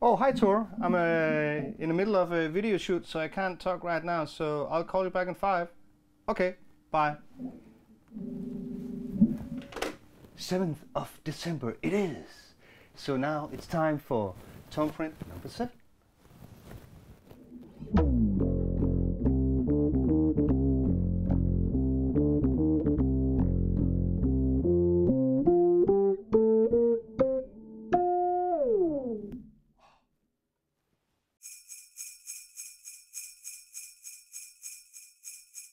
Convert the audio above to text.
Oh, hi Tor. I'm in the middle of a video shoot, so I can't talk right now, so I'll call you back in 5. Okay, bye. 7th of December it is. So now it's time for Tongue Print number 7.